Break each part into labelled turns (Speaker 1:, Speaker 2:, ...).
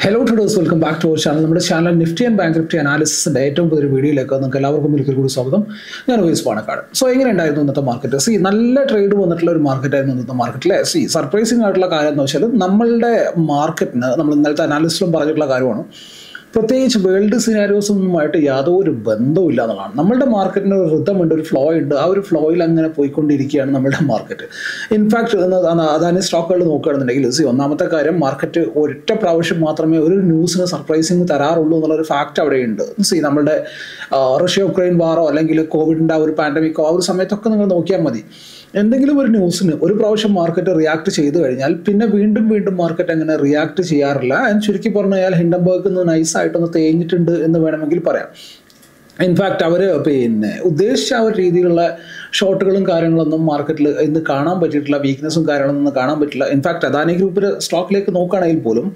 Speaker 1: Hello traders, welcome back to our channel. നമ്മുടെ channel Nifty and bank Nifty അനാലിസിന്റെ ഏറ്റവും പുതിയ വീഡിയോയിലേക്ക് നിങ്ങൾക്ക് എല്ലാവർക്കും ഒരിക്കൽ കൂടി സ്വാഗതം. ഞാൻ വൈസ് പാണക്കാട്. എങ്ങനെ ഉണ്ടായിരുന്നു ഇന്നത്തെ മാർക്കറ്റ്? നല്ല ട്രേഡ് വന്നിട്ടുള്ള ഒരു മാർക്കറ്റ് ആയിരുന്നു ഇന്നത്തെ മാർക്കറ്റിലെ. സർപ്രൈസിംഗ് ആയിട്ടുള്ള കാര്യം എന്ന് വെച്ചാൽ നമ്മളുടെ മാർക്കറ്റിന് നമ്മൾ ഇന്നലത്തെ അനാലിസിലും പറഞ്ഞിട്ടുള്ള കാര്യമാണ്, പ്രത്യേകിച്ച് വേൾഡ് സിനാരിയോസൊന്നുമായിട്ട് യാതൊരു ബന്ധവും എന്നുള്ളതാണ്. നമ്മളുടെ മാർക്കറ്റിന് ഒരു റിതമുണ്ട്, ഒരു ഫ്ലോ ഉണ്ട്. ആ ഒരു ഫ്ലോയിൽ അങ്ങനെ പോയിക്കൊണ്ടിരിക്കുകയാണ് നമ്മളുടെ മാർക്കറ്റ്. ഇൻഫാക്ട് അതാണ് സ്റ്റോക്കുകൾ നോക്കുകയാണെന്നുണ്ടെങ്കിൽ ഒന്നാമത്തെ കാര്യം, മാർക്കറ്റ് ഒരൊറ്റ പ്രാവശ്യം മാത്രമേ ഒരു ന്യൂസിന് സർപ്രൈസിങ് തരാറുള്ളൂ എന്നുള്ളൊരു ഫാക്റ്റ് അവിടെയുണ്ട്. നമ്മുടെ റഷ്യ ഉക്രൈൻ വാറോ അല്ലെങ്കിൽ കോവിഡിൻ്റെ ആ ഒരു പാൻഡമിക്കോ ആ ഒരു സമയത്തൊക്കെ നിങ്ങൾ നോക്കിയാൽ മതി, എന്തെങ്കിലും ഒരു ന്യൂസിന് ഒരു പ്രാവശ്യം മാർക്കറ്റ് റിയാക്ട് ചെയ്ത് കഴിഞ്ഞാൽ പിന്നെ വീണ്ടും മാർക്കറ്റ് അങ്ങനെ റിയാക്ട് ചെയ്യാറില്ല. ചുരുക്കി പറഞ്ഞു കഴിഞ്ഞാൽ ഹിൻഡൻബർഗ് നൈസായിട്ടൊന്ന് തേഞ്ഞിട്ടുണ്ട് എന്ന് വേണമെങ്കിൽ പറയാം. ഇൻഫാക്ട് അവർ ഉദ്ദേശിച്ച ആ ഒരു രീതിയിലുള്ള ഷോർട്ടുകളും കാര്യങ്ങളൊന്നും മാർക്കറ്റിൽ ഇന്ന് കാണാൻ പറ്റിയിട്ടില്ല, വീക്ക്നെസ്സും കാര്യങ്ങളൊന്നും കാണാൻ പറ്റില്ല. ഇൻഫാക്ട് അദാനി ഗ്രൂപ്പിൻ്റെ സ്റ്റോക്കിലേക്ക് നോക്കുകയാണെങ്കിൽ പോലും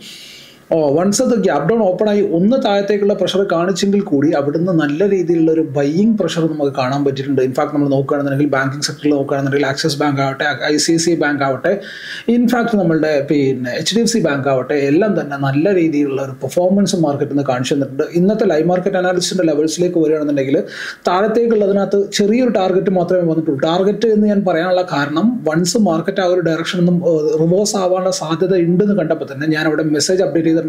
Speaker 1: വൺസ് അത് ഗ്യാപ് ഡൗൺ ഓപ്പൺ ആയി ഒന്ന് താഴത്തേക്കുള്ള പ്രഷർ കാണിച്ചെങ്കിൽ കൂടി അവിടുന്ന് നല്ല രീതിയിലുള്ള ഒരു ബൈയിങ് പ്രഷർ നമുക്ക് കാണാൻ പറ്റിയിട്ടുണ്ട്. ഇൻഫാക്ട് നമ്മൾ നോക്കുകയാണെന്നുണ്ടെങ്കിൽ ബാങ്കിങ് സെക്ടറിൽ നോക്കുകയാണെന്നുണ്ടെങ്കിൽ ആക്സിസ് ബാങ്ക് ആവട്ടെ, ICICI ബാങ്ക് ആവട്ടെ, ഇൻഫാക്ട് നമ്മളുടെ HDFC ബാങ്ക് ആവട്ടെ, എല്ലാം തന്നെ നല്ല രീതിയിലുള്ള ഒരു പെർഫോമൻസ് മാർക്കറ്റിൽ നിന്ന് കാണിച്ചു തന്നിട്ടുണ്ട്. ഇന്നത്തെ ലൈവ് മാർക്കറ്റ് അനാലിസിൻ്റെ ലെവൽസിലേക്ക് വരികയാണെന്നുണ്ടെങ്കിൽ താഴത്തേക്കുള്ളതിനകത്ത് ചെറിയൊരു ടാർഗറ്റ് മാത്രമേ വന്നിട്ടുള്ളൂ. ടാർഗറ്റ് എന്ന് ഞാൻ പറയാനുള്ള കാരണം, വൺസ് മാർക്കറ്റ് ആ ഒരു ഡയറക്ഷൻ ഒന്നും റിവേഴ്സ് ആവാനുള്ള സാധ്യത ഉണ്ടെന്ന് കണ്ടപ്പോൾ തന്നെ ഞാൻ അവിടെ മെസ്സേജ് അപ്ഡേറ്റ് ചെയ്തിട്ടുണ്ട്.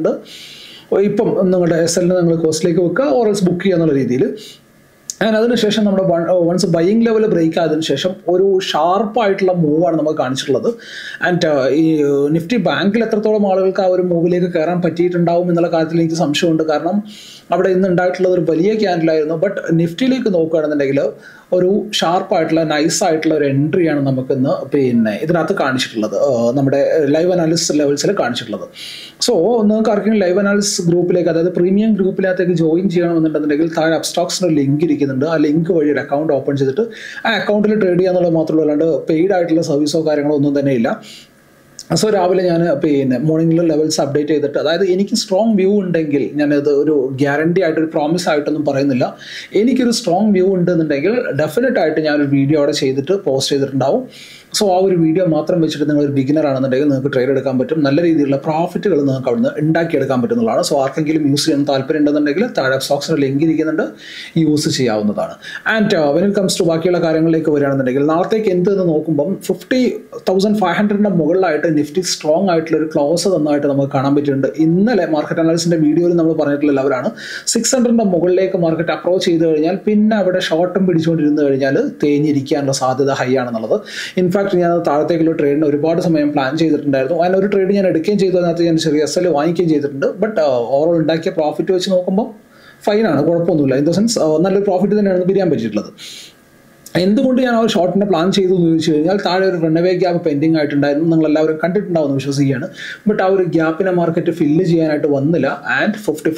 Speaker 1: ഇപ്പം നിങ്ങളുടെ SL നിങ്ങൾ കോസ്റ്റിലേക്ക് വെക്കുക, ഓർഎൽസ് ബുക്ക് ചെയ്യുക എന്നുള്ള രീതിയിൽ. ആൻഡ് അതിനുശേഷം നമ്മുടെ വൺസ് ബൈയിങ് ലെവൽ ബ്രേക്ക് ആയതിനു ശേഷം ഒരു ഷാർപ്പായിട്ടുള്ള മൂവാണ് നമുക്ക് കാണിച്ചിട്ടുള്ളത്. ആൻഡ് ഈ നിഫ്റ്റി ബാങ്കിൽ എത്രത്തോളം ആളുകൾക്ക് ആ ഒരു മൂവിലേക്ക് കയറാൻ പറ്റിയിട്ടുണ്ടാവും എന്നുള്ള കാര്യത്തിൽ എനിക്ക് സംശയമുണ്ട്. കാരണം അവിടെ ഇന്ന് ഉണ്ടായിട്ടുള്ളത് ഒരു വലിയ ക്യാൻഡിലായിരുന്നു. ബട്ട് നിഫ്റ്റിയിലേക്ക് നോക്കുകയാണെന്നുണ്ടെങ്കിൽ ഒരു ഷാർപ്പായിട്ടുള്ള നൈസായിട്ടുള്ള ഒരു എൻട്രിയാണ് നമുക്കിന്ന് ഇതിനകത്ത് കാണിച്ചിട്ടുള്ളത്, നമ്മുടെ ലൈവ് അനാലിസിസ് ലെവൽസിൽ കാണിച്ചിട്ടുള്ളത്. സോ നിങ്ങൾക്ക് ആർക്കെങ്കിലും ലൈവ് അനാലിസിസ് ഗ്രൂപ്പിലേക്ക്, അതായത് പ്രീമിയം ഗ്രൂപ്പിനകത്തേക്ക് ജോയിൻ ചെയ്യണമെന്നുണ്ടെന്നുണ്ടെങ്കിൽ താഴെ അപ്സ്റ്റോക്സിന് ലിങ്ക് ഇരിക്കുന്നുണ്ട്. ആ ലിങ്ക് വഴി ഒരു അക്കൗണ്ട് ഓപ്പൺ ചെയ്തിട്ട് ആ അക്കൗണ്ടിൽ ട്രേഡ് ചെയ്യുക എന്നുള്ളത് മാത്രമല്ല, അല്ലാണ്ട് പെയ്ഡ് ആയിട്ടുള്ള സർവീസോ കാര്യങ്ങളോ ഒന്നും തന്നെ ഇല്ല. സോ രാവിലെ ഞാൻ മോർണിംഗിൽ ലെവൽസ് അപ്ഡേറ്റ് ചെയ്തിട്ട്, അതായത് എനിക്ക് സ്ട്രോങ് വ്യൂ ഉണ്ടെങ്കിൽ, ഞാനത് ഒരു ഗ്യാരണ്ടി ആയിട്ട് ഒരു പ്രോമിസ് ആയിട്ടൊന്നും പറയുന്നില്ല, എനിക്കൊരു സ്ട്രോങ് വ്യൂ ഉണ്ടെന്നുണ്ടെങ്കിൽ ഡെഫിനറ്റ് ആയിട്ട് ഞാനൊരു വീഡിയോ അവിടെ ചെയ്തിട്ട് പോസ്റ്റ് ചെയ്തിട്ടുണ്ടാവും. സോ ആ ഒരു വീഡിയോ മാത്രം വെച്ചിട്ട് നിങ്ങൾ ഒരു ബിഗിനർ ആണെന്നുണ്ടെങ്കിൽ നിങ്ങൾക്ക് ട്രേഡ് എടുക്കാൻ പറ്റും, നല്ല രീതിയിലുള്ള പ്രോഫിറ്റുകൾ നിങ്ങൾക്ക് അവിടുന്ന് ഉണ്ടാക്കിയെടുക്കാൻ പറ്റുന്നതാണ്. സോ ആർക്കെങ്കിലും യൂസ് ചെയ്യാൻ താല്പര്യം ഉണ്ടെന്നുണ്ടെങ്കിൽ താഴെ സ്റ്റോക്സിന് ലിങ്ക് ഇരിക്കുന്നുണ്ട്, യൂസ് ചെയ്യാവുന്നതാണ്. And when it comes to ബാക്കിയുള്ള കാര്യങ്ങളിലേക്ക് വരികയാണെന്നുണ്ടെങ്കിൽ നാളത്തേക്ക് എന്തെന്ന് നോക്കുമ്പം 50,500 മുകളിലായിട്ട് നിഫ്റ്റി സ്ട്രോങ് ആയിട്ടുള്ള ഒരു ക്ലോസ് തന്നതായിട്ട് നമുക്ക് കാണാൻ പറ്റിയിട്ടുണ്ട്. ഇന്നലെ മാർക്കറ്റ് അനാലിസിന്റെ വീഡിയോയിൽ നമ്മൾ പറഞ്ഞിട്ടുള്ള ലെവലാണ് 600 മുകളിലേക്ക് മാർക്കറ്റ് അപ്രോച്ച് ചെയ്ത് കഴിഞ്ഞാൽ പിന്നെ അവിടെ ഷോർട്ടും പിടിച്ചുകൊണ്ടിരുന്നു കഴിഞ്ഞാൽ തേഞ്ഞിരിക്കാനുള്ള സാധ്യത ഹൈ ആണെന്നുള്ളത്. ഇൻഫാക്ട് ഞാൻ താഴത്തേക്കുള്ള ട്രേഡിന് ഒരുപാട് സമയം പ്ലാൻ ചെയ്തിട്ടുണ്ടായിരുന്നു. അതിന് ഒരു ട്രേഡ് ഞാൻ എടുക്കുകയും ചെയ്തു, അതിനകത്ത് ഞാൻ ചെറിയ SL വാങ്ങിക്കുകയും ചെയ്തിട്ടുണ്ട്. ബട്ട് ഓവറോൾ ഉണ്ടാക്കിയ പ്രോഫിറ്റ് വെച്ച് നോക്കുമ്പോൾ ഫൈനാണ്, കുഴപ്പമൊന്നുമില്ല. ഇൻ ദ സെൻസ് നല്ലൊരു പ്രോഫിറ്റ് തന്നെയാണ് പിരിയാൻ പറ്റിയിട്ടുള്ളത്. എന്തുകൊണ്ട് ഞാൻ ആ ഒരു ഷോർട്ടിനെ പ്ലാൻ ചെയ്തു എന്ന് ചോദിച്ചു കഴിഞ്ഞാൽ, താഴെ ഒരു റൺവേ ഗ്യാപ്പ് പെൻഡിങ് ആയിട്ടുണ്ടായിരുന്നു, നിങ്ങളെല്ലാവരും കണ്ടിട്ടുണ്ടാവുമെന്ന് വിശ്വസിക്കുകയാണ്. ബട്ട് ആ ഒരു ഗ്യാപ്പിനെ മാർക്കറ്റ് ഫില്ല് ചെയ്യാനായിട്ട് വന്നില്ല. ആൻഡ്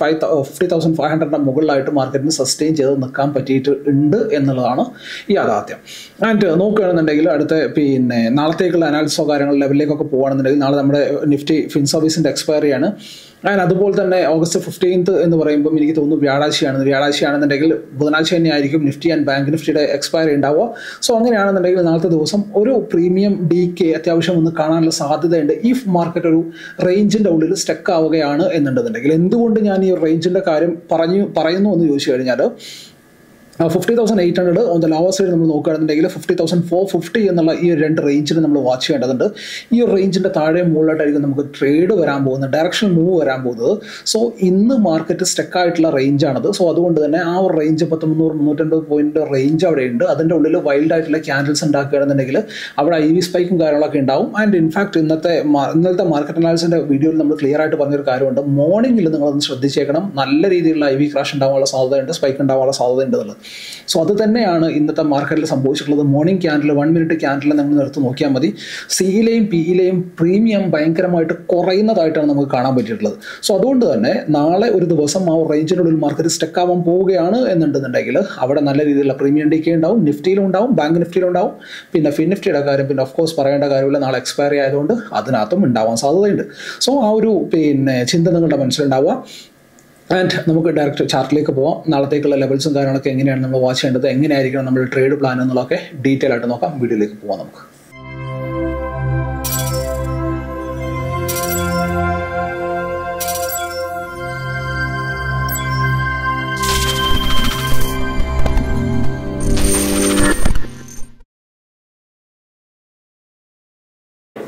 Speaker 1: 50,500 മുകളിലായിട്ട് മാർക്കറ്റിന് സസ്റ്റെയിൻ ചെയ്ത് നിൽക്കാൻ പറ്റിയിട്ടുണ്ട് എന്നുള്ളതാണ് ഈ യാഥാർത്ഥ്യം. ആൻഡ് നോക്കുകയാണെന്നുണ്ടെങ്കിൽ അടുത്ത നാളത്തേക്കുള്ള അനാലിസിസോ കാര്യങ്ങൾ ലെവലിലേക്കൊക്കെ പോകുകയാണെന്നുണ്ടെങ്കിൽ, നാളെ നമ്മുടെ നിഫ്റ്റി ഫിൻ സർവീസിൻ്റെ എക്സ്പയറിയാണ്. ആൻഡ് അതുപോലെ തന്നെ August 15th എന്ന് പറയുമ്പോൾ എനിക്ക് തോന്നുന്നു വ്യാഴാഴ്ചയാണെന്നുണ്ടെങ്കിൽ ബുധനാഴ്ച തന്നെ ആയിരിക്കും നിഫ്റ്റി ആൻഡ് ബാങ്ക് നിഫ്റ്റിയുടെ എക്സ്പയറി ഉണ്ടാവുക. സോ അങ്ങനെയാണെന്നുണ്ടെങ്കിൽ നാളത്തെ ദിവസം ഒരു പ്രീമിയം DK അത്യാവശ്യം ഒന്ന് കാണാനുള്ള സാധ്യതയുണ്ട്, ഇഫ് മാർക്കറ്റ് ഒരു റേഞ്ചിൻ്റെ ഉള്ളിൽ സ്റ്റക്ക് ആവുകയാണ് എന്നുണ്ടെന്നുണ്ടെങ്കിൽ. എന്തുകൊണ്ട് ഞാൻ ഈ റേഞ്ചിൻ്റെ കാര്യം പറയുന്നു എന്ന് ചോദിച്ചു കഴിഞ്ഞാൽ, 50,800 ഓൺ ദ ലോവർ സൈഡ് നമ്മൾ നോക്കുകയാണെന്നുണ്ടെങ്കിൽ 50,450 എന്നുള്ള ഈ രണ്ട് റേഞ്ചിന് നമ്മൾ വാച്ച് ചെയ്യേണ്ടതുണ്ട്. ഈ ഒരു റേഞ്ചിൻ്റെ താഴെ മുകളിലായിട്ടായിരിക്കും നമുക്ക് ട്രേഡ് വരാൻ പോകുന്നത്, ഡയറക്ഷൻ മൂവ് വരാൻ പോകുന്നത്. സോ ഇന്ന് മാർക്കറ്റ് സ്റ്റക്കായിട്ടുള്ള റേഞ്ചാണത്. സോ അതുകൊണ്ട് തന്നെ ആ ഒരു റേഞ്ച് 350 പോയിന്റ് റേഞ്ച് അവിടെയുണ്ട്. അതിൻ്റെ ഉള്ളിൽ വൈൽഡ് ആയിട്ടുള്ള ക്യാൻഡിൽസ് ഉണ്ടാക്കുകയാണെന്നുണ്ടെങ്കിൽ അവിടെ IV സ്പൈക്കും കാര്യങ്ങളൊക്കെ ഉണ്ടാവും. ആൻഡ് ഇൻഫാക്ട് ഇന്നലത്തെ മാർക്കറ്റ് അനാലിസിൻ്റെ വീഡിയോയിൽ നമ്മൾ ക്ലിയർ ആയിട്ട് പറഞ്ഞൊരു കാര്യമുണ്ട്, മോർണിംഗിൽ നിങ്ങളൊന്ന് ശ്രദ്ധിച്ചേക്കണം, നല്ല രീതിയിലുള്ള IV ക്രാഷ് ഉണ്ടാവാനുള്ള സാധ്യതയുണ്ട്, സ്പൈക്ക് ഉണ്ടാവാനുള്ള സാധ്യതയുണ്ട് എന്നുള്ളത്. സോ അത് തന്നെയാണ് ഇന്നത്തെ മാർക്കറ്റിൽ സംഭവിച്ചിട്ടുള്ളത്. മോർണിംഗ് ക്യാൻഡിൽ 1 മിനിറ്റ് ക്യാൻഡിൽ നമ്മൾ എടുത്ത് നോക്കിയാൽ മതി, സിയിലെയും പിയിലെയും പ്രീമിയം ഭയങ്കരമായിട്ട് കുറയുന്നതായിട്ടാണ് നമുക്ക് കാണാൻ പറ്റിയിട്ടുള്ളത്. സോ അതുകൊണ്ട് തന്നെ നാളെ ഒരു ദിവസം ആ റേഞ്ചിനുള്ളിൽ മാർക്കറ്റ് സ്റ്റക്ക് ആവാൻ പോവുകയാണ് എന്നുണ്ടെന്നുണ്ടെങ്കിൽ അവിടെ നല്ല രീതിയിലുള്ള പ്രീമിയം DK ഉണ്ടാവും, നിഫ്റ്റിയിലും ഉണ്ടാവും, ബാങ്ക് നിഫ്റ്റിയിലും ഉണ്ടാവും. പിന്നെ ഫിൻ നിഫ്റ്റിയുടെ കാര്യം പിന്നെ ഓഫ് കോഴ്സ് പറയേണ്ട കാര്യമില്ല, നാളെ എക്സ്പയറി ആയതുകൊണ്ട് അതിനകത്തും ഉണ്ടാവാൻ സാധ്യതയുണ്ട്. സോ ആ ഒരു ചിന്ത നിങ്ങളുടെ മനസ്സിലുണ്ടാവുക. ആൻഡ് നമുക്ക് ഡയറക്റ്റ് ചാർട്ടിലേക്ക് പോവാം. നാളത്തേക്കുള്ള ലെവൽസും കാര്യങ്ങളൊക്കെ എങ്ങനെയാണ് നമ്മൾ വാച്ച് ചെയ്യേണ്ടത്, എങ്ങനെയായിരിക്കണം നമ്മുടെ ട്രേഡ് പ്ലാൻ എന്നുള്ളതൊക്കെ ഡീറ്റെയിൽ ആയിട്ട് നോക്കാം. വീഡിയോയിലേക്ക് പോവാം നമുക്ക്.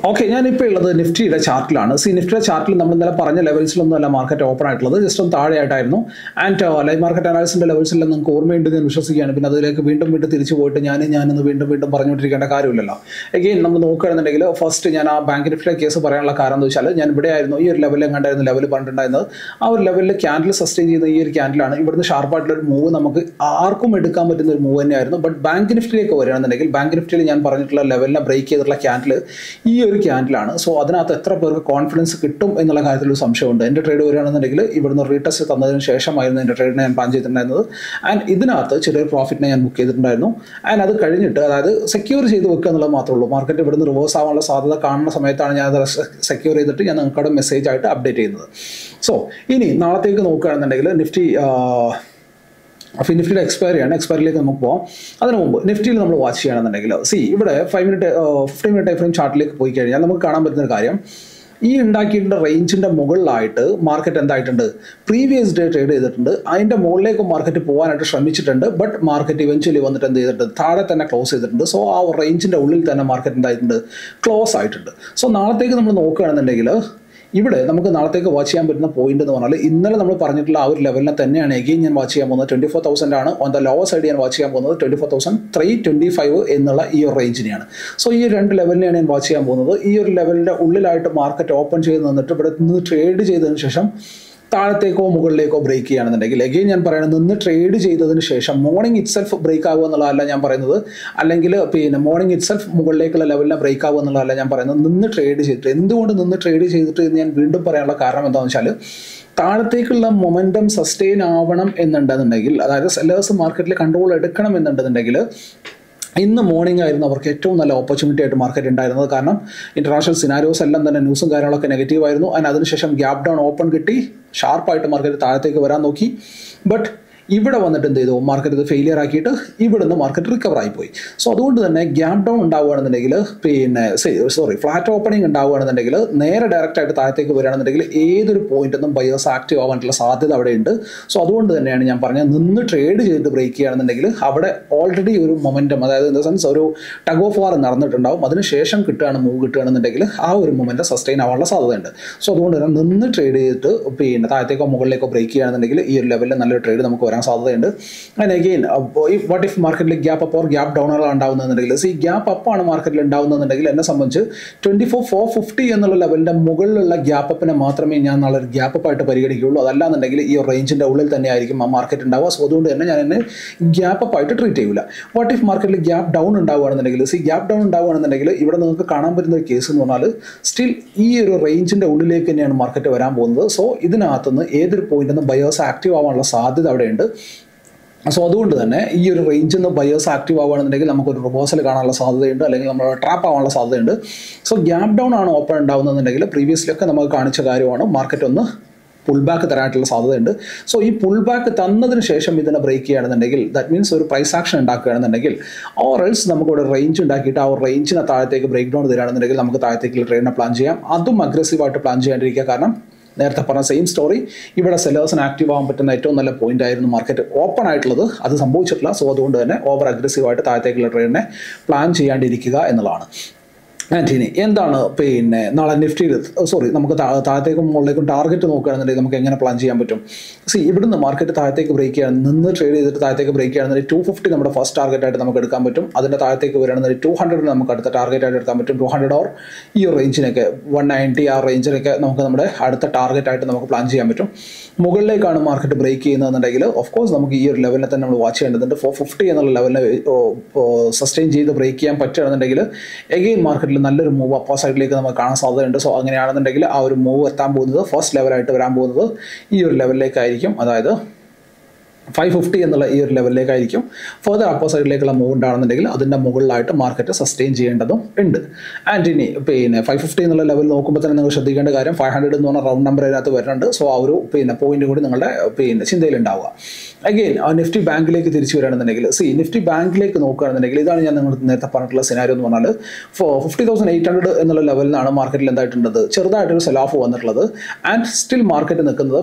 Speaker 1: ഓക്കെ, ഞാനിപ്പോൾ ഉള്ളത് നിഫ്റ്റിയുടെ ചാർട്ടിലാണ്. നിഫ്റ്റിയുടെ ചാർട്ടിൽ നമ്മൾ ഇന്നലെ പറഞ്ഞ ലെവൽസിലൊന്നും അല്ല മാർക്കറ്റ് ഓപ്പൺ ആയിട്ടുള്ളത്, ജസ്റ്റ് ഒന്ന് താഴെയായിട്ടായിരുന്നു. ആൻഡ് ലൈവ് മാർക്കറ്റ് അനാലിസിൻ്റെ ലെവൽസിലെല്ലാം നിങ്ങൾക്ക് ഓർമ്മയുണ്ട് ഞാൻ വിശ്വസിക്കുകയാണ്. പിന്നെ അതിലേക്ക് വീണ്ടും തിരിച്ചു പോയിട്ട് ഞാനിന്ന് വീണ്ടും പറഞ്ഞുകൊണ്ടിരിക്കേണ്ട കാര്യമില്ലല്ലോ. എഗെയിൻ നമ്മൾ നോക്കുകയാണെന്നുണ്ടെങ്കിൽ ഫസ്റ്റ് ഞാൻ ആ ബാങ്ക് നിഫ്റ്റിയുടെ കേസ് പറയാനുള്ള കാരണം എന്ന് വെച്ചാൽ ഞാൻ ഇവിടെ ആയിരുന്നു, ഈ ഒരു ലെവലിൽ കണ്ടായിരുന്നു ലെവൽ പറഞ്ഞിട്ടുണ്ടായിരുന്നത്. ആ ഒരു ലെവലിൽ ക്യാൻഡിൽ സസ്റ്റെയിൻ ചെയ്യുന്ന ഈ ഒരു ക്യാൻഡിലാണ്. ഇവിടുന്ന് ഷാർപ്പായിട്ടുള്ളൊരു മൂവ് നമുക്ക് ആർക്കും എടുക്കാൻ പറ്റുന്ന ഒരു മൂവ് തന്നെയായിരുന്നു. ബട്ട് ബാങ്ക് നിഫ്റ്റിയിലേക്ക് വരികയാണെന്നുണ്ടെങ്കിൽ ബാങ്ക് നിഫ്റ്റിയിൽ ഞാൻ പറഞ്ഞിട്ടുള്ള ലെവലിനെ ബ്രേക്ക് ചെയ്തിട്ടുള്ള ക്യാൻഡിൽ ഈ ഒരു ക്യാൻഡിലാണ്. സോ അതിനകത്ത് എത്ര പേർക്ക് കോൺഫിഡൻസ് കിട്ടും എന്നുള്ള കാര്യത്തിൽ ഒരു സംശയമുണ്ട്. എൻ്റെ ട്രേഡ് വരികയാണെന്നുണ്ടെങ്കിൽ ഇവിടുന്ന് റീടെസ്റ്റ് തന്നതിന് ശേഷമായിരുന്നു എൻ്റെ ട്രേഡിനെ ഞാൻ പ്ലാൻ ചെയ്തിട്ടുണ്ടായിരുന്നത്. ആൻഡ് ഇതിനകത്ത് ചെറിയൊരു പ്രോഫിറ്റിനെ ഞാൻ ബുക്ക് ചെയ്തിട്ടുണ്ടായിരുന്നു. ആൻഡ് അത് കഴിഞ്ഞിട്ട്, അതായത് സെക്യൂർ ചെയ്ത് വെക്കുക എന്നുള്ളത് മാത്രമേ ഉള്ളൂ. മാർക്കറ്റ് ഇവിടുന്ന് റിവേഴ്സ് ആവാനുള്ള സാധ്യത കാണുന്ന സമയത്താണ് ഞാൻ അത് സെക്യൂർ ചെയ്തിട്ട് ഞാൻ നിങ്ങൾക്കവിടെ മെസ്സേജ് ആയിട്ട് അപ്ഡേറ്റ് ചെയ്യുന്നത്. സോ ഇനി നാളത്തേക്ക് നോക്കുകയാണെന്നുണ്ടെങ്കിൽ നിഫ്റ്റിയുടെ എക്സ്പയറിയിലേക്ക് നമുക്ക് പോകാം. അതിന് മുമ്പ് നിഫ്റ്റിയിൽ നമ്മൾ വാച്ച് ചെയ്യുകയാണെന്നുണ്ടെങ്കിൽ ഇവിടെ 15 മിനിറ്റ് ടൈം ഫ്രെയിം ചാർട്ടിലേക്ക് പോയി കഴിഞ്ഞാൽ നമുക്ക് കാണാൻ പറ്റുന്ന കാര്യം, ഈ ഉണ്ടാക്കിയിട്ടുള്ള റേഞ്ചിൻ്റെ മുകളിലായിട്ട് മാർക്കറ്റ് എന്തായിട്ടുണ്ട്, പ്രീവിയസ് ഡേ ട്രേഡ് ചെയ്തിട്ടുണ്ട്. അതിൻ്റെ മുകളിലേക്ക് മാർക്കറ്റ് പോകാനായിട്ട് ശ്രമിച്ചിട്ടുണ്ട്. ബട്ട് മാർക്കറ്റ് ഇവൻച്വലി വന്നിട്ട് എന്ത് ചെയ്തിട്ടുണ്ട്, താഴെ തന്നെ ക്ലോസ് ചെയ്തിട്ടുണ്ട്. സോ ആ റേഞ്ചിൻ്റെ ഉള്ളിൽ തന്നെ മാർക്കറ്റ് എന്തായിട്ടുണ്ട്, ക്ലോസ് ആയിട്ടുണ്ട്. സോ നാളത്തേക്ക് നമ്മൾ നോക്കുകയാണെന്നുണ്ടെങ്കിൽ ഇവിടെ നമുക്ക് നാളത്തേക്ക് വാച്ച് ചെയ്യാൻ പറ്റുന്ന പോയിന്റ് എന്ന് പറഞ്ഞാൽ ഇന്നലെ നമ്മൾ പറഞ്ഞിട്ടുള്ള ആ ഒരു ലെവലിനെ തന്നെയാണ് എഗെയിൻ ഞാൻ വാച്ച് ചെയ്യാൻ പോകുന്നത്. 24,000 ആണ്. ഓൺ ദ ലോവർ സൈഡ് ഞാൻ വാച്ച് ചെയ്യാൻ പോകുന്നത് 24,325 എന്നുള്ള ഈ ഒരു റേഞ്ചിനെയാണ്. സോ ഈ രണ്ട് ലെവലിനെയാണ് ഞാൻ വാച്ച് ചെയ്യാൻ പോകുന്നത്. ഈ ഒരു ലെവലിൻ്റെ ഉള്ളിലായിട്ട് മാർക്കറ്റ് ഓപ്പൺ ചെയ്ത് നിന്നിട്ട് ഇവിടെ നിന്ന് ട്രേഡ് ചെയ്തതിന് ശേഷം താഴത്തേക്കോ മുകളിലേക്കോ ബ്രേക്ക് ചെയ്യുകയാണെന്നുണ്ടെങ്കിൽ എഗെയിൻ ഞാൻ പറയുന്നത്, നിന്ന് ട്രേഡ് ചെയ്തതിന് ശേഷം മോർണിംഗ് ഇറ്റ് സെൽഫ് ബ്രേക്ക് ആകുക എന്നുള്ളതല്ല ഞാൻ പറയുന്നത്, അല്ലെങ്കിൽ മോർണിംഗ് ഇറ്റ് സെൽഫ് മുകളിലേക്കുള്ള ലെവലിനെ ബ്രേക്ക് ആകുക എന്നുള്ളതല്ല ഞാൻ പറയുന്നത്. നിന്ന് ട്രേഡ് ചെയ്തിട്ട്, എന്തുകൊണ്ട് നിന്ന് ട്രേഡ് ചെയ്തിട്ട് എന്ന് ഞാൻ വീണ്ടും പറയാനുള്ള കാരണം എന്താണെന്ന് വെച്ചാൽ, താഴത്തേക്കുള്ള മൊമെൻറ്റം സസ്റ്റെയിൻ ആവണം എന്നുണ്ടെന്നുണ്ടെങ്കിൽ, അതായത് സെല്ലേഴ്സ് മാർക്കറ്റിൽ കൺട്രോൾ എടുക്കണം എന്നുണ്ടെന്നുണ്ടെങ്കിൽ ഇന്ന് മോർണിംഗ് ആയിരുന്നു അവർക്ക് ഏറ്റവും നല്ല ഓപ്പർച്യൂണിറ്റി ആയിട്ട് മാർക്കറ്റ് ഉണ്ടായിരുന്നത്. കാരണം ഇന്റർനാഷണൽ സിനാരിയോസ് എല്ലാം തന്നെ ന്യൂസും കാര്യങ്ങളൊക്കെ നെഗറ്റീവ് ആയിരുന്നു. അതിനുശേഷം ഗ്യാപ് ഡൗൺ ഓപ്പൺ കിട്ടി, ഷാർപ്പായിട്ട് മാർക്കറ്റ് താഴത്തേക്ക് വരാൻ നോക്കി. ബട്ട് ഇവിടെ വന്നിട്ട് എന്ത് ചെയ്തു, മാർക്കറ്റ് ഇത് ഫെയിലിയർ ആക്കിയിട്ട് ഇവിടുന്ന് മാർക്കറ്റ് റിക്കവർ ആയിപ്പോയി. സോ അതുകൊണ്ട് തന്നെ ഗ്യാപ് ഡൗൺ ഉണ്ടാവുകയാണെന്നുണ്ടെങ്കിൽ, ഫ്ലാറ്റ് ഓപ്പണിംഗ് ഉണ്ടാവുകയാണെന്നുണ്ടെങ്കിൽ, നേരെ ഡയറക്റ്റ് ആയിട്ട് താഴത്തേക്ക് വരികയാണെന്നുണ്ടെങ്കിൽ ഏതൊരു പോയിന്റിൽ നിന്നും ബയേഴ്സ് ആക്റ്റീവ് ആവാനുള്ള സാധ്യത അവിടെ ഉണ്ട്. സോ അതുകൊണ്ട് തന്നെയാണ് ഞാൻ പറഞ്ഞത്, നിന്ന് ട്രേഡ് ചെയ്ത് ബ്രേക്ക് ചെയ്യുകയാണെന്നുണ്ടെങ്കിൽ അവിടെ ഓൾറെഡി ഒരു മൊമെൻറ്റം, അതായത് ഇൻ ദ സെൻസ് ഒരു ടഗ് ഓഫ് വാർ നടന്നിട്ടുണ്ടാവും. അതിനുശേഷം മൂവ് കിട്ടുകയാണെന്നുണ്ടെങ്കിൽ ആ ഒരു മൊമെൻറ്റം സസ്റ്റെയിൻ ആവാനുള്ള സാധ്യതയുണ്ട്. സോ അതുകൊണ്ട് തന്നെ നിന്ന് ട്രേഡ് ചെയ്തിട്ട് താഴത്തേക്കോ മുകളിലേക്കോ ബ്രേക്ക് ചെയ്യുകയാണെന്നുണ്ടെങ്കിൽ ഈ ഒരു ലെവലിൽ നല്ലൊരു ട്രേഡ് നമുക്ക് വരാൻ സാധ്യതയുണ്ട്. ആൻഡ് അഗെയിൻ വാട്ട് ഇഫ് മാർക്കറ്റിൽ ഗ്യാപ്പ് അപ്പ് ഓർ ഗ്യാപ്പ് ഡൗണുകളാണ് ഉണ്ടാവുന്നതെന്നുണ്ടെങ്കിൽ, ഗ്യാപ്പ് അപ്പാണ് മാർക്കറ്റിൽ ഉണ്ടാവുന്നതെന്നുണ്ടെങ്കിൽ എന്നെ സംബന്ധിച്ച് 24,450 എന്നുള്ള ലെവലിൻ്റെ മുകളിലുള്ള ഗ്യാപ്പ് അപ്പിനെ മാത്രമേ ഞാൻ നാളെ ഒരു ഗ്യാപ്പ് അപ്പായിട്ട് പരിഗണിക്കുകയുള്ളൂ. അതല്ലാന്നുണ്ടെങ്കിൽ ഈ റേഞ്ചിൻ്റെ ഉള്ളിൽ തന്നെ ആയിരിക്കും ആ മാർക്കറ്റ് ഉണ്ടാവുക. സോ അതുകൊണ്ട് തന്നെ ഞാൻ എന്നെ ഗ്യാപ്പ് അപ്പായിട്ട് ട്രീറ്റ് ചെയ്യില്ല. വാട്ട് ഇഫ് മാർക്കറ്റിൽ ഗ്യാപ്പ് ഡൗൺ ഉണ്ടാവുകയാണെന്നുണ്ടെങ്കിൽ, ഗ്യാപ്പ് ഡൗൺ ഉണ്ടാവുകയാണെന്നുണ്ടെങ്കിൽ ഇവിടെ നിങ്ങൾക്ക് കാണാൻ പറ്റുന്ന ഒരു കേസ് എന്ന് പറഞ്ഞാൽ സ്റ്റിൽ ഈ ഒരു റേഞ്ചിൻ്റെ ഉള്ളിലേക്ക് തന്നെയാണ് മാർക്കറ്റ് വരാൻ പോകുന്നത്. സോ ഇതിനകത്തുനിന്ന് ഏതൊരു പോയിന്റിൽ നിന്ന് ബയേഴ്സ് ആക്റ്റീവ് ആവാനുള്ള സാധ്യത അവിടെയുണ്ട്. സോ അതുകൊണ്ട് തന്നെ ഈ ഒരു റേഞ്ചിൽ നിന്ന് ബയേഴ്സ് ആക്റ്റീവ് ആവുകയാണെന്നുണ്ടെങ്കിൽ നമുക്കൊരു റിവേഴ്സൽ കാണാനുള്ള സാധ്യതയുണ്ട്, അല്ലെങ്കിൽ നമ്മൾ ട്രാപ്പ് ആവാനുള്ള സാധ്യതയുണ്ട്. സോ ഗ്യാപ്പ് ഡൗൺ ആണ് ഓപ്പൺ ഉണ്ടാവുന്നതെന്നുണ്ടെങ്കിൽ പ്രീവിയസ്ലിയൊക്കെ നമുക്ക് കാണിച്ച കാര്യമാണ്, മാർക്കറ്റ് ഒന്ന് പുൾ ബാക്ക് തരാനായിട്ടുള്ള സാധ്യതയുണ്ട്. സോ ഈ പുൾ ബാക്ക് തന്നതിന് ശേഷം ഇതിനെ ബ്രേക്ക് ചെയ്യുകയാണെന്നുണ്ടെങ്കിൽ, ദാറ്റ് മീൻസ് ഒരു പ്രൈസ് ആക്ഷൻ ഉണ്ടാക്കുകയാണെന്നുണ്ടെങ്കിൽ, ഓർ എൽസ് നമുക്കിവിടെ റേഞ്ച് ഉണ്ടാക്കിയിട്ട് ആ റേഞ്ചിനെ താഴത്തേക്ക് ബ്രേക്ക് ഡൗൺ തരികയാണെന്നുണ്ടെങ്കിൽ നമുക്ക് താഴത്തേക്കുള്ള ട്രേഡിനെ പ്ലാൻ ചെയ്യാം. അതും അഗ്രസീവായിട്ട് പ്ലാൻ ചെയ്യാണ്ടിരിക്കുക. കാരണം നേരത്തെ പറഞ്ഞ സെയിം സ്റ്റോറി, ഇവിടെ സെല്ലേഴ്സിന് ആക്റ്റീവ് ആവാൻ പറ്റുന്ന ഏറ്റവും നല്ല പോയിന്റ് ആയിരുന്നു മാർക്കറ്റ് ഓപ്പൺ ആയിട്ടുള്ളത്. അത് സംഭവിച്ചിട്ടില്ല. സോ അതുകൊണ്ട് തന്നെ ഓവർ അഗ്രസീവായിട്ട് താഴത്തേക്കുള്ള ട്രേഡിനെ പ്ലാൻ ചെയ്യാണ്ടിരിക്കുക എന്നുള്ളതാണ്. ആൻഡ് ഇനി എന്താണ് നാളെ നിഫ്റ്റിയിൽ നമുക്ക് താഴത്തേക്കും മുകളിലേക്കും ടാർഗറ്റ് നോക്കുകയാണെന്നുണ്ടെങ്കിൽ നമുക്ക് എങ്ങനെ പ്ലാൻ ചെയ്യാൻ പറ്റും? ഇവിടുന്ന് മാർക്കറ്റ് താഴത്തേക്ക് ബ്രേക്ക് ചെയ്യാൻ നിന്ന് ട്രേഡ് ചെയ്തിട്ട് താഴത്തേക്ക് ബ്രേക്ക് ചെയ്യുകയാണെന്നുണ്ടെങ്കിൽ 250 നമ്മുടെ ഫസ്റ്റ് ടാർഗറ്റായിട്ട് നമുക്ക് എടുക്കാൻ പറ്റും. അതിൻ്റെ താഴത്തേക്ക് വരികയാണെന്നുണ്ടെങ്കിൽ 200 നമുക്ക് അടുത്ത ടാർഗറ്റായിട്ട് എടുക്കാൻ പറ്റും. 200 ഓർ ഈ റേഞ്ചിനൊക്കെ 190 ആ റേഞ്ചിനൊക്കെ നമുക്ക് നമ്മുടെ അടുത്ത ടാർഗറ്റായിട്ട് നമുക്ക് പ്ലാൻ ചെയ്യാൻ പറ്റും. മുകളിലേക്കാണ് മാർക്കറ്റ് ബ്രേക്ക് ചെയ്യുന്നതെന്നുണ്ടെങ്കിൽ ഓഫ് കോഴ്സ് നമുക്ക് ഈ ഒരു ലെവലിനെ തന്നെ നമ്മൾ വാച്ച് ചെയ്യേണ്ടതുണ്ട്. 450 എന്നുള്ള ലെവലിനെ സസ്റ്റെയിൻ ചെയ്ത് ബ്രേക്ക് ചെയ്യാൻ പറ്റുകയാണെന്നുണ്ടെങ്കിൽ എഗെയിൻ മാർക്കറ്റിൽ നല്ലൊരു മൂവ് അപ്പോ സൈഡിലേക്ക് നമുക്ക് കാണാൻ സാധ്യതയുണ്ട്. സോ അങ്ങനെയാണെന്നുണ്ടെങ്കിൽ ആ ഒരു മൂവ് എത്താൻ പോകുന്നത് ഫസ്റ്റ് ലെവലായിട്ട് വരാൻ പോകുന്നത് ഈ ഒരു ലെവലിലേക്കായിരിക്കും, അതായത് 550 എന്നുള്ള ഈ ഒരു ലെവലിലേക്കായിരിക്കും. ഫർദർ അപ്പോ സൈഡിലേക്കുള്ള മൂവ് ഉണ്ടാണെന്നുണ്ടെങ്കിൽ അതിൻ്റെ മുകളിലായിട്ട് മാർക്കറ്റ് സസ്റ്റെയിൻ ചെയ്യേണ്ടതും ഉണ്ട്. ആൻഡ് ഇനി 550 എന്നുള്ള ലെവൽ നോക്കുമ്പോൾ തന്നെ നിങ്ങൾ ശ്രദ്ധിക്കേണ്ട കാര്യം 500 എന്ന് പറഞ്ഞ റൗണ്ട് നമ്പർ അതിനകത്ത് വരുന്നുണ്ട്. സോ ആ ഒരു പോയിന്റ് കൂടി നിങ്ങളുടെ ചിന്തയിലുണ്ടാവുക. അഗെയിൻ നിഫ്റ്റി ബാങ്കിലേക്ക് തിരിച്ചു വരികയാണെന്നുണ്ടെങ്കിൽ, നിഫ്റ്റി ബാങ്കിലേക്ക് നോക്കുകയാണെന്നുണ്ടെങ്കിൽ ഇതാണ് ഞാൻ നിങ്ങൾ നേരത്തെ പറഞ്ഞിട്ടുള്ള സിനാരിയോ എന്ന് പറഞ്ഞാൽ 50,800 എന്നുള്ള ലെവലിൽ നിന്നാണ് മാർക്കറ്റിൽ എന്തായിട്ടുള്ളത്, ചെറുതായിട്ടൊരു സെൽ ഓഫ് വന്നിട്ടുള്ളത്. ആൻഡ് സ്റ്റിൽ മാർക്കറ്റ് നിൽക്കുന്നത്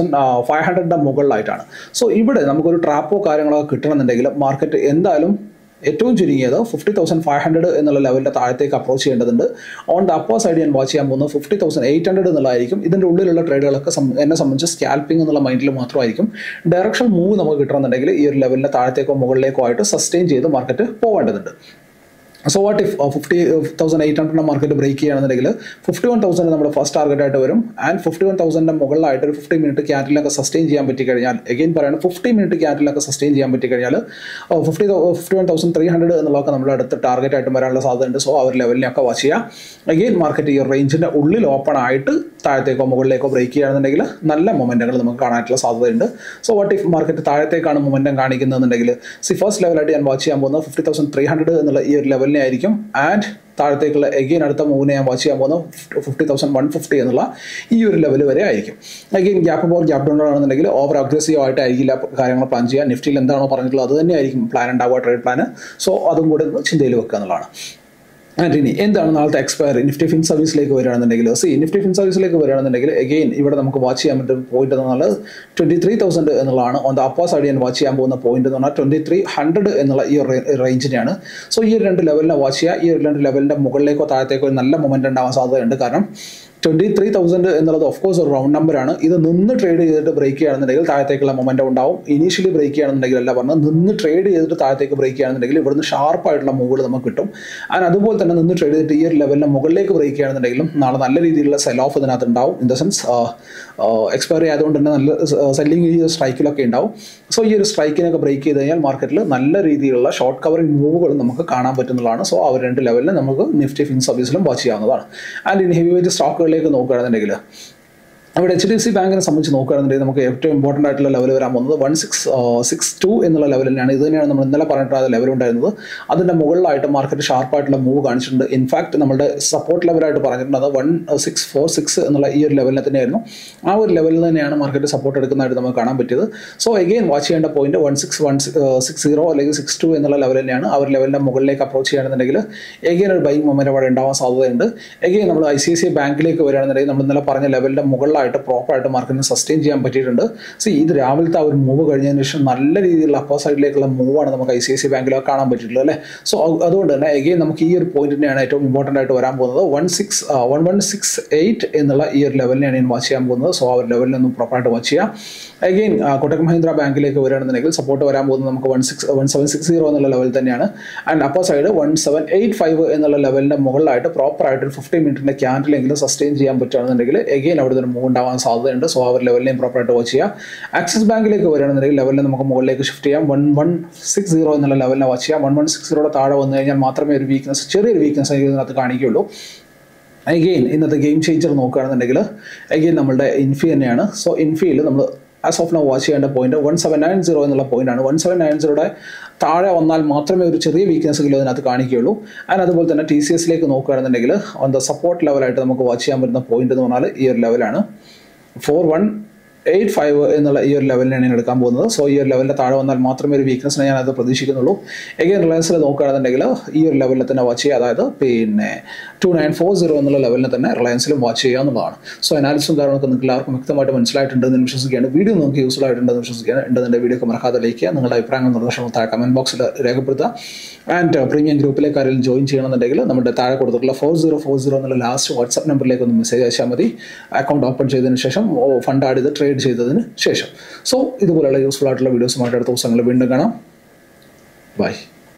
Speaker 1: 50,500 മുകളിലായിട്ടാണ്. സോ ഇവിടെ നമുക്കൊരു ട്രാപ്പോ കാര്യങ്ങളോ കിട്ടണമെന്നുണ്ടെങ്കിൽ മാർക്കറ്റ് എന്തായാലും ഏറ്റവും ചുരുങ്ങിയത് 50,500 എന്നുള്ള ലെവലിൻ്റെ താഴത്തേക്ക് അപ്രോച്ച് ചെയ്യേണ്ടതുണ്ട്. ഓൺ ദ അപ്പർ സൈഡ് ഞാൻ വാച്ച് ചെയ്യാൻ പോകുന്നത് 50,800 എന്നുള്ളതായിരിക്കും. ഇതിൻ്റെ ഉള്ളിലുള്ള ട്രേഡുകളൊക്കെ എന്നെ സംബന്ധിച്ച് സ്കാൽപ്പിംഗ് എന്നുള്ള മൈൻഡിൽ മാത്രമായിരിക്കും. ഡയറക്ഷൻ മൂവ് നമുക്ക് കിട്ടണമെന്നുണ്ടെങ്കിൽ ഈ ഒരു ലെവലിൻ്റെ താഴത്തേക്കോ മുകളിലേക്കോ ആയിട്ട് സസ്റ്റെയിൻ ചെയ്ത് മാർക്കറ്റ് പോകേണ്ടതുണ്ട്. So what if 50,800 market break ചെയ്യുകയാണെന്നുണ്ടെങ്കിൽ 51,000 നമ്മുടെ ഫസ്റ്റ് ടാർഗറ്റ് ആയിട്ട് വരും. ആൻഡ് 51,000 മുകളിലായിട്ട് ഒരു 50 മിനിറ്റ് ക്യാൻഡിലൊക്കെ സസ്റ്റെയിൻ ചെയ്യാൻ പറ്റിക്കഴിഞ്ഞാൽ, എഗെയിൻ പറയുന്നത് 50 മിനിറ്റ് ക്യാൻഡിലൊക്കെ സസ്റ്റെയിൻ ചെയ്യാൻ പറ്റിക്കഴിഞ്ഞാൽ 51,300 എന്നുള്ളതൊക്കെ നമ്മുടെ അടുത്ത് ടാർഗറ്റ് ആയിട്ട് വരാനുള്ള സാധ്യതയുണ്ട്. സോ ആ ഒരു ലെവലിനൊക്കെ വാച്ച് ചെയ്യുക. എഗെയിൻ മാർക്കറ്റ് ഈ റേഞ്ചിൻ്റെ ഉള്ളിൽ ഓപ്പൺ ആയിട്ട് താഴത്തേക്കോ മുകളിലേക്കോ ബ്രേക്ക് ചെയ്യുകയാണെന്നുണ്ടെങ്കിൽ നല്ല മൊമെൻറ്റങ്ങൾ നമുക്ക് കാണാനായിട്ടുള്ള സാധ്യതയുണ്ട്. സോ വാട്ട് ഇഫ് മാർക്കറ്റ് താഴത്തേക്കാണ് മൊമെൻറ്റം കാണിക്കുന്നതെന്നുണ്ടെങ്കിൽ ഫസ്റ്റ് ലെവലായിട്ട് ഞാൻ വാച്ച് ചെയ്യാൻ പോകുന്നത് 50,300 എന്നുള്ള ഈ ഒരു ലെവലിനെ ആയിരിക്കും. ആൻഡ് താഴത്തേക്കുള്ള എഗെയിൻ അടുത്ത മൂവിനെ ഞാൻ വാച്ച് ചെയ്യാൻ പോകുന്നത് 50,150 എന്നുള്ള ഈ ഒരു ലെവൽ വരെ ആയിരിക്കും. Again gap over gap down ആണെന്നുണ്ടെങ്കിൽ ഓവർ അഗ്രസീവ് ആയിട്ടായിരിക്കില്ല കാര്യങ്ങൾ പ്ലാൻ ചെയ്യുക. നിഫ്റ്റിയിൽ എന്താണോ പറഞ്ഞിട്ടുള്ളത് അത് തന്നെയായിരിക്കും പ്ലാൻ ഉണ്ടാവുക, ട്രേഡ് പ്ലാൻ. സോ അതും കൂടെ ചിന്തയിൽ വെക്കുക എന്നുള്ളതാണ്. ആൻഡ് ഇനി എന്താണ് നാളത്തെ എക്സ്പയറി നിഫ്റ്റി ഫിൻ സർവീസിലേക്ക് വരികയാണെന്നുണ്ടെങ്കിൽ നിഫ്റ്റി ഫിൻ സർവീസിലേക്ക് വരികയാണെന്നുണ്ടെങ്കിൽ എഗെയിൻ ഇവിടെ നമുക്ക് വാച്ച് ചെയ്യാൻ പറ്റുന്ന പോയിന്റ് എന്ന് പറഞ്ഞാൽ 23,000 എന്നുള്ളതാണ്. ഓൺ ദ അപ്പർ സൈഡ് ഞാൻ വാച്ച് ചെയ്യാൻ പോകുന്ന പോയിന്റ് എന്ന് പറഞ്ഞാൽ 2300 എന്നുള്ള ഈ റേഞ്ചിനെയാണ്. സോ ഈ രണ്ട് ലെവലിനെ വാച്ച് ചെയ്യുക. ഈ രണ്ട് ലെവലിൻ്റെ മുകളിലേക്കോ താഴത്തേക്കോ ഒരു നല്ല മൊമെന്റ് ഉണ്ടാവാൻ സാധ്യതയുണ്ട്. കാരണം 23,000 എന്നുള്ളത് ഓഫ്കോഴ്സ് ഒരു റൗണ്ട് നമ്പറാണ്. ഇത് നിന്ന് ട്രേഡ് ചെയ്തിട്ട് ബ്രേക്ക് ചെയ്യുകയാണെന്നുണ്ടെങ്കിൽ താഴത്തേക്കുള്ള മൊമെൻറ്റം ഉണ്ടാവും. ഇനീഷ്യലി ബ്രേക്ക് ചെയ്യുകയാണെന്നുണ്ടെങ്കിൽ അല്ല പറഞ്ഞത്, നിന്ന് ട്രേഡ് ചെയ്തിട്ട് താഴത്തേക്ക് ബ്രേക്ക് ചെയ്യുകയാണെന്നുണ്ടെങ്കിൽ ഇവിടുന്ന് ഷാർപ്പായിട്ടുള്ള മൂവുകൾ നമുക്ക് കിട്ടും. ആൻഡ് അതുപോലെ തന്നെ നിന്ന് ട്രേഡ് ചെയ്തിട്ട് ഈ ഒരു ലെവലിന് മുകളിലേക്ക് ബ്രേക്ക് ചെയ്യുകയാണെന്നുണ്ടെങ്കിലും നാളെ നല്ല രീതിയിലുള്ള സെൽ ഓഫ് ഇതിനകത്ത് ഉണ്ടാവും. ഇൻ ദ സെൻസ് എക്സ്പയറി ആയതുകൊണ്ട് തന്നെ നല്ല സെല്ലിങ് ഈ സ്ട്രൈക്കിലൊക്കെ ഉണ്ടാവും. സോ ഈ ഒരു സ്ട്രൈക്കിനൊക്കെ ബ്രേക്ക് ചെയ്ത് കഴിഞ്ഞാൽ മാർക്കറ്റിൽ നല്ല രീതിയിലുള്ള ഷോർട്ട് കവറിംഗ് മൂവുകൾ നമുക്ക് കാണാൻ പറ്റുന്നതാണ്. സോ ആ രണ്ട് ലെവലിൽ നമുക്ക് നിഫ്റ്റി ഫിൻ സർവീസിലും വാച്ച് ചെയ്യാവുന്നതാണ്. ആൻഡ് ഇൻ ഹെവി വെയിറ്റ് സ്റ്റോക്കുകളിലേക്ക് നോക്കുകയാണെന്നുണ്ടെങ്കിൽ അവിടെ HDFC ബാങ്കിനെ സംബന്ധിച്ച് നോക്കുകയാണെന്നുണ്ടെങ്കിൽ നമുക്ക് ഏറ്റവും ഇമ്പോർട്ടൻ്റ് ആയിട്ടുള്ള ലെവൽ വരാൻ പോകുന്നത് 1662 എന്നുള്ള ലെവലിനാണ്. ഇത് തന്നെയാണ് നമ്മൾ ഇന്നലെ പറഞ്ഞിട്ടുള്ള ലെവൽ ഉണ്ടായിരുന്നത്. അതിൻ്റെ മുകളിലായിട്ട് മാർക്കറ്റ് ഷാർപ്പായിട്ടുള്ള മൂവ് കാണിച്ചിട്ടുണ്ട്. ഇൻഫാക്ട് നമ്മുടെ സപ്പോർട്ട് ലെവലായിട്ട് പറഞ്ഞിട്ടുണ്ട് 1646 എന്നുള്ള ഈ ഒരു ലെവലിനെ തന്നെയായിരുന്നു. ആ ഒരു ലെവലിൽ തന്നെയാണ് മാർക്കറ്റ് സപ്പോർട്ട് എടുക്കുന്നതായിട്ട് നമുക്ക് കാണാൻ പറ്റിയത്. സോ എഗെയിൻ വാച്ച് ചെയ്യേണ്ട പോയിന്റ് 1660 അല്ലെങ്കിൽ 62 എന്നുള്ള ലെവൽ തന്നെയാണ്. ആ ഒരു ലെവലിൻ്റെ മുകളിലേക്ക് അപ്രോച്ച് ചെയ്യുകയാണെന്നുണ്ടെങ്കിൽ എഗെയിൻ ഒരു ബൈങ് മൊമെന്റ് അവിടെ ഉണ്ടാവാൻ സാധ്യതയുണ്ട്. എഗെയിൻ നമ്മൾ ICICI ബാങ്കിലേക്ക് വരികയാണെന്നുണ്ടെങ്കിൽ നമ്മൾ ഇന്നലെ പറഞ്ഞ ലെവലിൻ്റെ മുകളിലായിട്ട് പ്രോപ്പറായിട്ട് മാർക്കറ്റിന് സസ്റ്റെയിൻ ചെയ്യാൻ പറ്റിയിട്ടുണ്ട്. ഇത് രാവിലത്തെ ആ ഒരു മൂവ് കഴിഞ്ഞതിന് ശേഷം നല്ല രീതിയിലുള്ള അപ്പർ സൈഡിലേക്കുള്ള മൂവാണ് നമുക്ക് ICICI ബാങ്കിലൊക്കെ കാണാൻ പറ്റിയിട്ടുള്ളത് അല്ലേ. സോ അതുകൊണ്ട് തന്നെ എഗെയിൻ നമുക്ക് ഈ ഒരു പോയിന്റ് തന്നെയാണ് ഏറ്റവും ഇമ്പോർട്ടൻ്റ് ആയിട്ട് വരാൻ പോകുന്നത്. 1168 എന്നുള്ള ഈ ഒരു ലെവലിനെയാണ് ഞാൻ വാച്ച് ചെയ്യാൻ പോകുന്നത്. സോ ആ ഒരു ലെവലിനൊന്നും പ്രോപ്പറായിട്ട് വാച്ച് ചെയ്യാം. എഗെയിൻ കൊട്ടക് മഹീന്ദ്ര ബാങ്കിലേക്ക് വരികയാണെന്നുണ്ടെങ്കിൽ സപ്പോർട്ട് വരാൻ പോകുന്നത് നമുക്ക് 1760 എന്നുള്ള ലെവൽ തന്നെയാണ്. ആൻഡ് അപ്പർ സൈഡ് 1785 എന്നുള്ള ലെവലിൻ്റെ മുകളിലായിട്ട് പ്രോപ്പറായിട്ട് ഒരു 50 മിനിറ്റിൻ്റെ ക്യാൻഡിലെങ്കിലും സസ്റ്റെയിൻ ചെയ്യാൻ പറ്റുകയാണെന്നുണ്ടെങ്കിൽ എഗെയിൻ അവിടെ ഒരു മൂവ് ഉണ്ടാവാൻ സാധ്യതയുണ്ട്. സോ ആ ഒരു ലെവലിനെയും പ്രോപ്പറായിട്ട് വാച്ച് ചെയ്യാം. ആക്സിസ് ബാങ്കിലേക്ക് വരികയാണെന്നുണ്ടെങ്കിൽ ലെവലിനെ നമുക്ക് മുകളിലേക്ക് ഷിഫ്റ്റ് ചെയ്യാം. 1160 എന്നുള്ള ലെവലിനെ വാച്ച് ചെയ്യാം. 1160 താഴെ വന്നു കഴിഞ്ഞാൽ മാത്രമേ ഒരു വീക്ക്നെസ്, ചെറിയൊരു വീക്ക്നെസ് ഇതിനകത്ത് കാണിക്കുകയുള്ളൂ. എഗെയിൻ ഇന്നത്തെ ഗെയിം ചേഞ്ചർ നോക്കുകയാണെന്നുണ്ടെങ്കിൽ എഗെയിൻ നമ്മളുടെ ഇൻഫി തന്നെയാണ്. സോ ഇൻഫിയിൽ നമ്മൾ ആസ് ഓഫ് നൗ വാച്ച് ചെയ്യേണ്ട പോയിന്റ് 1790 എന്നുള്ള പോയിന്റാണ്. 1790 താഴെ വന്നാൽ മാത്രമേ ഒരു ചെറിയ വീക്ക്നെസ്സെങ്കിലും അതിനകത്ത് കാണിക്കുകയുള്ളൂ. ആൻഡ് അതുപോലെ തന്നെ TCSലേക്ക് നോക്കുകയാണെന്നുണ്ടെങ്കിൽ ഓൺ ദ സപ്പോർട്ട് ലെവലായിട്ട് നമുക്ക് വാച്ച് ചെയ്യാൻ പറ്റുന്ന പോയിന്റ് എന്ന് പറഞ്ഞാൽ ഈ ഒരു ലെവലാണ് 4185 എന്നുള്ള ഈ ഒരു ലെവലിനാണ് ഞാൻ എടുക്കാൻ പോകുന്നത്. സോ ഈ ഒരു ലെവലിൻ്റെ താഴെ വന്നാൽ മാത്രമേ ഒരു വീക്ക്നെസ്സിനെ ഞാൻ അത് പ്രതീക്ഷിക്കുന്നുള്ളൂ. എഗെയിൻ റിലയൻസിൽ നോക്കുകയാണെന്നുണ്ടെങ്കിൽ ഈ ഒരു ലെവലിൽ തന്നെ വാച്ച് ചെയ്യുക, അതായത് 2940 എന്നുള്ള ലെവലിനെ തന്നെ റിലയൻസിലും വാച്ച് ചെയ്യുക എന്നുള്ളതാണ്. സോ അനാലിസും കാര്യങ്ങളൊക്കെ നിങ്ങൾക്ക് എല്ലാവർക്കും വ്യക്തമായിട്ട് മനസ്സിലായിട്ടുണ്ടെന്ന് വിശ്വസിക്കുകയാണ്. വീഡിയോ നിങ്ങൾക്ക് യൂസ്ഫുൾ ആയിട്ടുണ്ടെന്ന് വിശ്വസിക്കുകയാണ്. എൻ്റെ വീഡിയോ ഒക്കെ മറക്കാതെ ലൈക്ക് ചെയ്യുക. നിങ്ങളുടെ അഭിപ്രായങ്ങൾ നിർദ്ദേശങ്ങൾ താഴെ കമൻറ്റ് ബോക്സിൽ രേഖപ്പെടുത്തുക. ആൻഡ് പ്രീമിയം ഗ്രൂപ്പിലേക്ക് ആരെങ്കിലും ജോയിൻ ചെയ്യണമെന്നുണ്ടെങ്കിൽ നമ്മുടെ താഴെ കൊടുത്തിട്ടുള്ള 4040 എന്നുള്ള ലാസ്റ്റ് വാട്സ്ആപ്പ് നമ്പറിലേക്ക് ഒന്ന് മെസ്സേജ് അയച്ചാൽ മതി. അക്കൗണ്ട് ഓപ്പൺ ചെയ്തതിന് ശേഷം ഫണ്ട് ആഡ് ചെയ്ത് ട്രേഡ് ചെയ്തതിന് ശേഷം. സോ ഇതുപോലെയുള്ള യൂസ്ഫുൾ ആയിട്ടുള്ള വീഡിയോസുമായിട്ട് അടുത്ത ദിവസങ്ങളിൽ വീണ്ടും കാണാം. ബൈ.